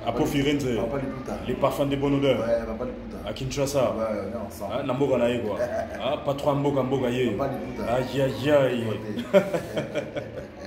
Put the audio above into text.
À Pofirenze. Les parfums de bonne odeur. Ouais, Papa Liputa. À Kinshasa. Ouais, non, ensemble. Ah, Namboka nae quoi. Ah, pas trop Mboka Mboka ye. Papa Liputa. Aïe aïe aïe.